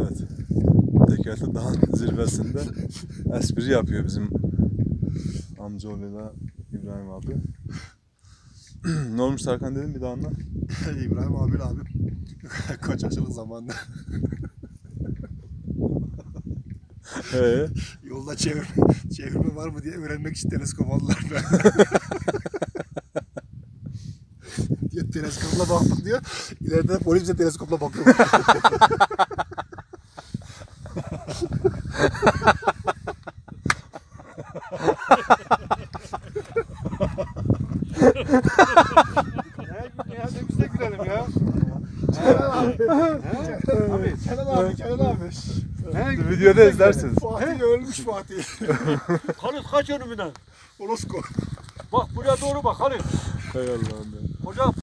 Evet. Tekerli Dağ'ın zirvesinde espri yapıyor bizim amcaoğluyla İbrahim abi. Ne olmuş Serkan dedim bir daha anlat. İbrahim abi kaçakçılık zamanında yolda çevirme var mı diye öğrenmek için teleskop aldılar. Diye teleskopla baktık diyor. İleride polis bize teleskopla bakıyor. Ne güzel gülelim ya. Kenan abi. Videoda izlersiniz. Fatih ölmüş Fatih. Halit kaç önümünden? Olosko. Bak buraya doğru bak Halit. Hay Allah'ım ya. Hocam.